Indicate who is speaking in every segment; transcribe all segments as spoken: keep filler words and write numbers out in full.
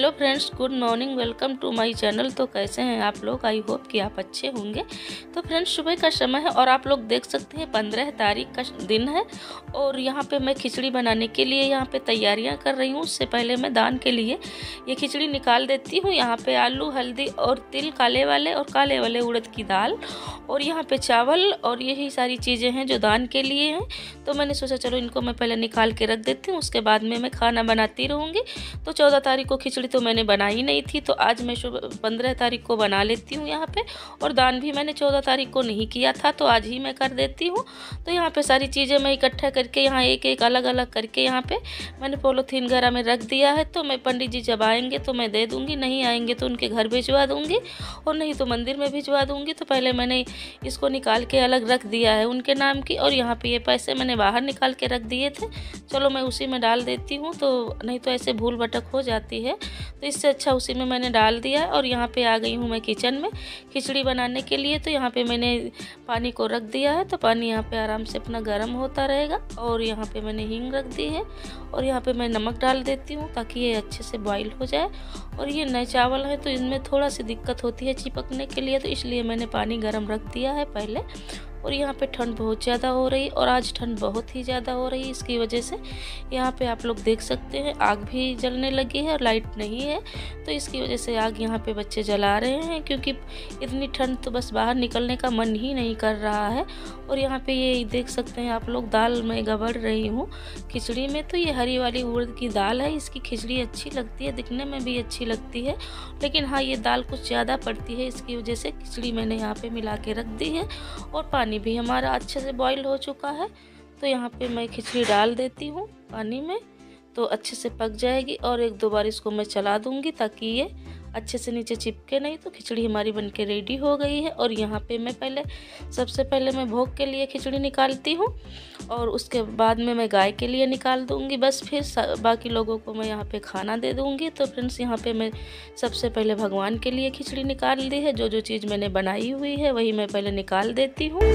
Speaker 1: Hello friends, good morning. Welcome to my channel. तो कैसे हैं आप लोग? आई होप कि आप अच्छे होंगे। तो फ्रेंड्स, सुबह का समय है और आप लोग देख सकते हैं पंद्रह तारीख का दिन है और यहाँ पे मैं खिचड़ी बनाने के लिए यहाँ पे तैयारियाँ कर रही हूँ। उससे पहले मैं दान के लिए ये खिचड़ी निकाल देती हूँ। यहाँ पे आलू, हल्दी और तिल, काले वाले और काले वाले उड़द की दाल और यहाँ पे चावल और यही सारी चीज़ें हैं जो दान के लिए हैं। तो मैंने सोचा चलो इनको मैं पहले निकाल के रख देती हूँ, उसके बाद में मैं खाना बनाती रहूँगी। तो चौदह तारीख को खिचड़ी तो मैंने बनाई नहीं थी, तो आज मैं सुबह पंद्रह तारीख को बना लेती हूँ यहाँ पे। और दान भी मैंने चौदह तारीख को नहीं किया था, तो आज ही मैं कर देती हूँ। तो यहाँ पे सारी चीज़ें मैं इकट्ठा करके यहाँ एक एक अलग अलग करके यहाँ पे मैंने पॉलीथीन वगैरह में रख दिया है। तो मैं पंडित जी जब आएंगे तो मैं दे दूँगी, नहीं आएंगे तो उनके घर भिजवा दूँगी और नहीं तो मंदिर में भिजवा दूँगी। तो पहले मैंने इसको निकाल के अलग रख दिया है उनके नाम की। और यहाँ पे ये पैसे मैंने बाहर निकाल के रख दिए थे, चलो मैं उसी में डाल देती हूँ, तो नहीं तो ऐसे भूल भटक हो जाती है। तो इससे अच्छा उसी में मैंने डाल दिया है। और यहाँ पे आ गई हूँ मैं किचन में खिचड़ी बनाने के लिए। तो यहाँ पे मैंने पानी को रख दिया है, तो पानी यहाँ पे आराम से अपना गर्म होता रहेगा। और यहाँ पे मैंने हींग रख दी है और यहाँ पे मैं नमक डाल देती हूँ ताकि ये अच्छे से बॉईल हो जाए। और ये नए चावल है तो इनमें थोड़ा सी दिक्कत होती है चिपकने के लिए, तो इसलिए मैंने पानी गर्म रख दिया है पहले। और यहाँ पे ठंड बहुत ज़्यादा हो रही और आज ठंड बहुत ही ज़्यादा हो रही, इसकी वजह से यहाँ पे आप लोग देख सकते हैं आग भी जलने लगी है और लाइट नहीं है। तो इसकी वजह से आग यहाँ पे बच्चे जला रहे हैं, क्योंकि इतनी ठंड तो बस बाहर निकलने का मन ही नहीं कर रहा है। और यहाँ पे ये देख सकते हैं आप लोग, दाल मैं गबड़ रही हूँ खिचड़ी में। तो ये हरी वाली उड़द की दाल है, इसकी खिचड़ी अच्छी लगती है, दिखने में भी अच्छी लगती है, लेकिन हाँ ये दाल कुछ ज़्यादा पड़ती है, इसकी वजह से खिचड़ी मैंने यहाँ पे मिला के रख दी है। और पानी भी हमारा अच्छे से बॉईल हो चुका है। तो यहाँ पे मैं खिचड़ी डाल देती हूँ पानी में, तो अच्छे से पक जाएगी। और एक दो बार इसको मैं चला दूँगी ताकि ये अच्छे से नीचे चिपके नहीं। तो खिचड़ी हमारी बनके रेडी हो गई है। और यहाँ पे मैं पहले सबसे पहले मैं भोग के लिए खिचड़ी निकालती हूँ और उसके बाद में मैं गाय के लिए निकाल दूँगी, बस फिर बाकी लोगों को मैं यहाँ पे खाना दे दूँगी। तो फ्रेंड्स, यहाँ पे मैं सबसे पहले भगवान के लिए खिचड़ी निकाल दी है। जो जो चीज़ मैंने बनाई हुई है वही मैं पहले निकाल देती हूँ।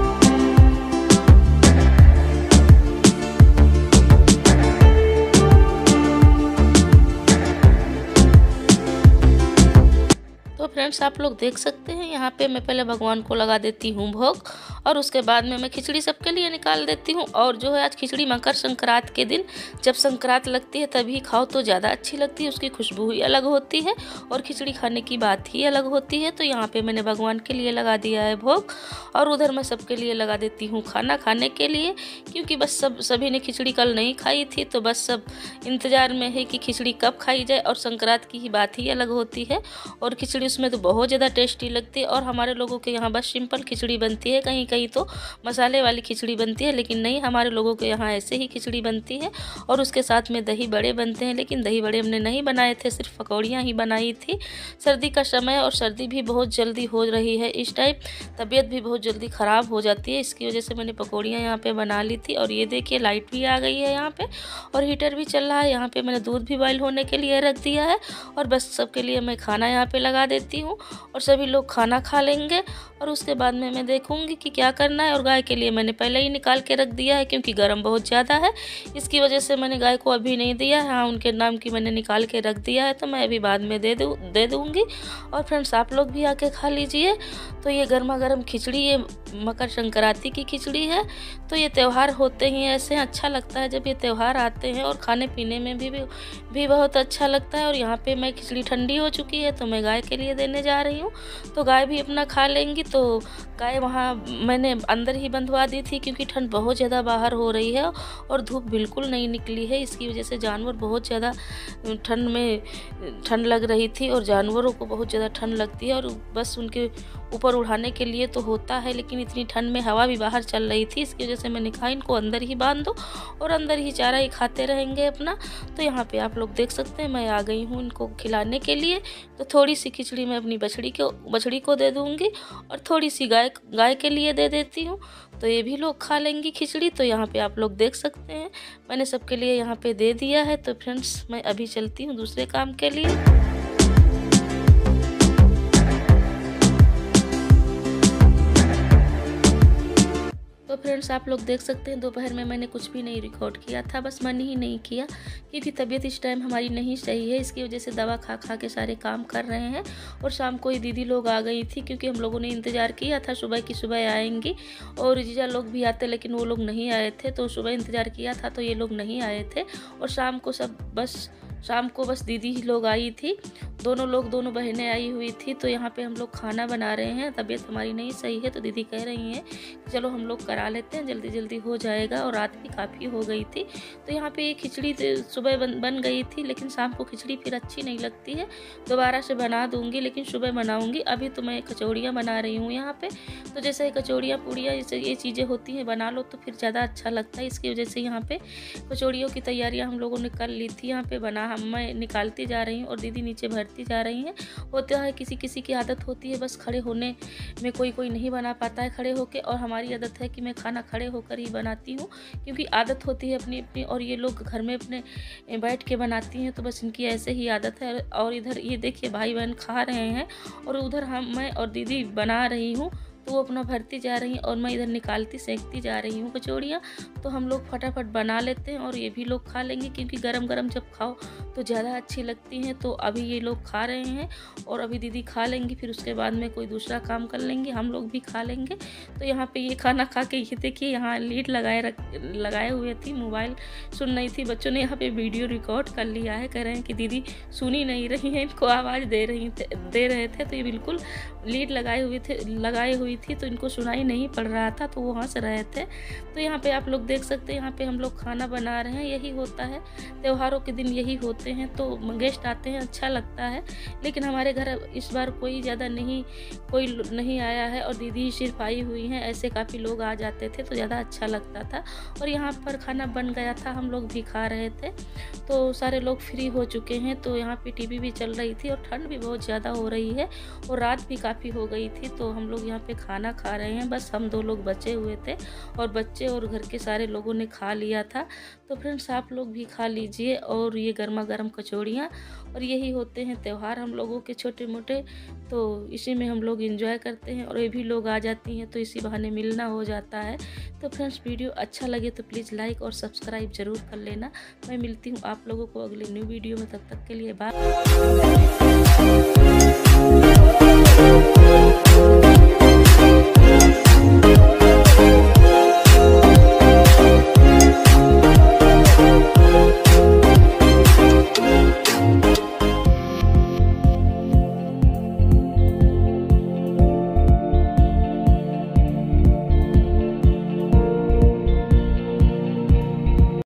Speaker 1: फ्रेंड्स, आप लोग देख सकते हैं यहाँ पे मैं पहले भगवान को लगा देती हूँ भोग और उसके बाद में मैं खिचड़ी सबके लिए निकाल देती हूँ। और जो है आज खिचड़ी मकर संक्रांत के दिन, जब संक्रांत लगती है तभी खाओ तो ज़्यादा अच्छी लगती है, उसकी खुशबू ही अलग होती है और खिचड़ी खाने की बात ही अलग होती है। तो यहाँ पे मैंने भगवान के लिए लगा दिया है भोग और उधर मैं सबके लिए लगा देती हूँ खाना खाने के लिए, क्योंकि बस सब सभी ने खिचड़ी कल नहीं खाई थी, तो बस सब इंतज़ार में है कि खिचड़ी कब खाई जाए। और संक्रांत की ही बात ही अलग होती है और खिचड़ी उसमें तो बहुत ज़्यादा टेस्टी लगती है। और हमारे लोगों के यहाँ बस सिंपल खिचड़ी बनती है, कहीं कहीं तो मसाले वाली खिचड़ी बनती है, लेकिन नहीं, हमारे लोगों के यहाँ ऐसे ही खिचड़ी बनती है। और उसके साथ में दही बड़े बनते हैं, लेकिन दही बड़े हमने नहीं बनाए थे, सिर्फ पकौड़ियाँ ही बनाई थी। सर्दी का समय और सर्दी भी बहुत जल्दी हो रही है इस टाइम, तबीयत भी बहुत जल्दी ख़राब हो जाती है, इसकी वजह से मैंने पकौड़ियाँ यहाँ पे बना ली थी। और ये देखिए लाइट भी आ गई है यहाँ पे और हीटर भी चल रहा है। यहाँ पे मैंने दूध भी बॉईल होने के लिए रख दिया है और बस सबके लिए मैं खाना यहाँ पे लगा देती हूँ और सभी लोग खाना खा लेंगे। और उसके बाद में मैं देखूंगी कि क्या करना है। और गाय के लिए मैंने पहले ही निकाल के रख दिया है, क्योंकि गर्म बहुत ज़्यादा है, इसकी वजह से मैंने गाय को अभी नहीं दिया है। हाँ, उनके नाम की मैंने निकाल के रख दिया है, तो मैं अभी बाद में दे दूँ दे दूँगी। और फ्रेंड्स, आप लोग भी आके खा लीजिए। तो ये गर्मा गर्म खिचड़ी, ये मकर संक्रांति की खिचड़ी है। तो ये त्यौहार होते ही ऐसे अच्छा लगता है जब ये त्यौहार आते हैं, और खाने पीने में भी, भी भी बहुत अच्छा लगता है। और यहाँ पे मैं खिचड़ी ठंडी हो चुकी है तो मैं गाय के लिए देने जा रही हूँ, तो गाय भी अपना खा लेंगी। तो गाय वहाँ मैंने अंदर ही बंधवा दी थी, क्योंकि ठंड बहुत ज़्यादा बाहर हो रही है और धूप बिल्कुल नहीं निकली है, इसकी वजह से जानवर बहुत ज़्यादा ठंड में ठंड लग रही थी। और जानवरों को बहुत ज़्यादा ठंड लगती है और बस उनके ऊपर उड़ाने के लिए तो होता है, लेकिन इतनी ठंड में हवा भी बाहर चल रही थी, इसकी वजह से मैंने कहा इनको अंदर ही बांध दो और अंदर ही चारा ही खाते रहेंगे अपना। तो यहाँ पे आप लोग देख सकते हैं मैं आ गई हूँ इनको खिलाने के लिए। तो थोड़ी सी खिचड़ी मैं अपनी बछड़ी को बछड़ी को दे दूँगी और थोड़ी सी गाय गाय के लिए दे देती हूँ, तो ये भी लोग खा लेंगी खिचड़ी। तो यहाँ पे आप लोग देख सकते हैं मैंने सबके लिए यहाँ पे दे दिया है। तो फ्रेंड्स, मैं अभी चलती हूँ दूसरे काम के लिए। तो फ्रेंड्स आप लोग देख सकते हैं दोपहर में मैंने कुछ भी नहीं रिकॉर्ड किया था, बस मन ही नहीं किया क्योंकि तबीयत इस टाइम हमारी नहीं सही है। इसकी वजह से दवा खा खा के सारे काम कर रहे हैं। और शाम को ये दीदी लोग आ गई थी क्योंकि हम लोगों ने इंतज़ार किया था सुबह की सुबह आएंगी और जीजा लोग भी आते, लेकिन वो लोग नहीं आए थे। तो सुबह इंतज़ार किया था तो ये लोग नहीं आए थे और शाम को सब बस शाम को बस दीदी ही लोग आई थी, दोनों लोग दोनों बहनें आई हुई थी। तो यहाँ पे हम लोग खाना बना रहे हैं। तबीयत हमारी नहीं सही है तो दीदी कह रही हैं चलो हम लोग करा लेते हैं, जल्दी जल्दी हो जाएगा। और रात भी काफ़ी हो गई थी। तो यहाँ पे खिचड़ी सुबह बन बन गई थी, लेकिन शाम को खिचड़ी फिर अच्छी नहीं लगती है, दोबारा से बना दूँगी, लेकिन सुबह बनाऊँगी। अभी तो मैं कचौड़ियाँ बना रही हूँ यहाँ पर। तो जैसे कचौड़ियाँ पूड़ियाँ जैसे ये चीज़ें होती हैं बना लो तो फिर ज़्यादा अच्छा लगता है। इसकी वजह से यहाँ पर कचौड़ियों की तैयारियाँ हम लोगों ने कर ली थी। यहाँ पर बना मैं निकालती जा रही हूँ और दीदी नीचे भरती जा रही हैं। होता है किसी किसी की आदत होती है बस खड़े होने में, कोई कोई नहीं बना पाता है खड़े होके, और हमारी आदत है कि मैं खाना खड़े होकर ही बनाती हूँ क्योंकि आदत होती है अपनी अपनी। और ये लोग घर में अपने बैठ के बनाती हैं तो बस इनकी ऐसे ही आदत है। और इधर ये देखिए भाई बहन खा रहे हैं और उधर हम मैं और दीदी बना रही हूँ, तो वो अपना भरती जा रही हैं और मैं इधर निकालती सेकती जा रही हूँ कचौड़ियाँ। तो हम लोग फटाफट बना लेते हैं और ये भी लोग खा लेंगे क्योंकि गरम गरम जब खाओ तो ज़्यादा अच्छी लगती हैं। तो अभी ये लोग खा रहे हैं और अभी दीदी खा लेंगी, फिर उसके बाद में कोई दूसरा काम कर लेंगे, हम लोग भी खा लेंगे। तो यहाँ पे ये खाना खा के ये देखिए यहाँ लीड लगाए रख लगाए हुए थी, मोबाइल सुन नहीं थी। बच्चों ने यहाँ पे वीडियो रिकॉर्ड कर लिया है, कह रहे हैं कि दीदी सुनी नहीं रही हैं, इनको आवाज़ दे रही थे दे रहे थे। तो ये बिल्कुल लीड लगाए हुए थे लगाए हुई थी तो इनको सुनाई नहीं पड़ रहा था, तो वो हंस रहे थे। तो यहाँ पे आप लोग देख सकते हैं यहाँ पे हम लोग खाना बना रहे हैं। यही होता है त्योहारों के दिन, यही होते हैं। तो गेस्ट आते हैं अच्छा लगता है, लेकिन हमारे घर इस बार कोई ज़्यादा नहीं कोई नहीं आया है और दीदी ही सिर्फ आई हुई हैं। ऐसे काफ़ी लोग आ जाते थे तो ज़्यादा अच्छा लगता था। और यहाँ पर खाना बन गया था, हम लोग भी खा रहे थे। तो सारे लोग फ्री हो चुके हैं। तो यहाँ पे टीवी भी चल रही थी और ठंड भी बहुत ज़्यादा हो रही है और रात भी काफ़ी हो गई थी। तो हम लोग यहाँ पे खाना खा रहे हैं, बस हम दो लोग बचे हुए थे और बच्चे और घर के सारे लोगों ने खा लिया था। तो फ्रेंड्स आप लोग भी खा लीजिए और ये गर्मा गर्म कचौड़ियाँ। और यही होते हैं त्यौहार हम लोगों के छोटे मोटे, तो इसी में हम लोग एंजॉय करते हैं और ये भी लोग आ जाती हैं तो इसी बहाने मिलना हो जाता है। तो फ्रेंड्स वीडियो अच्छा लगे तो प्लीज़ लाइक और सब्सक्राइब ज़रूर कर लेना। मैं मिलती हूँ आप लोगों को अगले न्यू वीडियो में, तब तक के लिए बाय।